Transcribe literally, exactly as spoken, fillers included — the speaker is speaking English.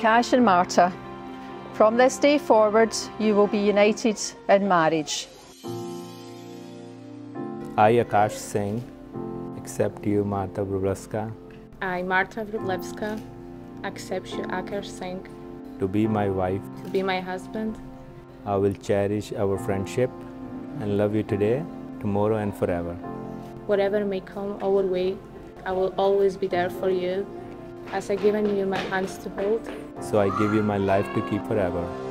Akash and Marta. From this day forward, you will be united in marriage. I, Akash Singh, accept you, Marta Wroblewska, I, Marta Wroblewska, accept you, Akash Singh, to be my wife. to be my husband. I will cherish our friendship and love you today, tomorrow, and forever. Whatever may come our way, I will always be there for you, as I've given you my hands to hold. So I give you my life to keep forever.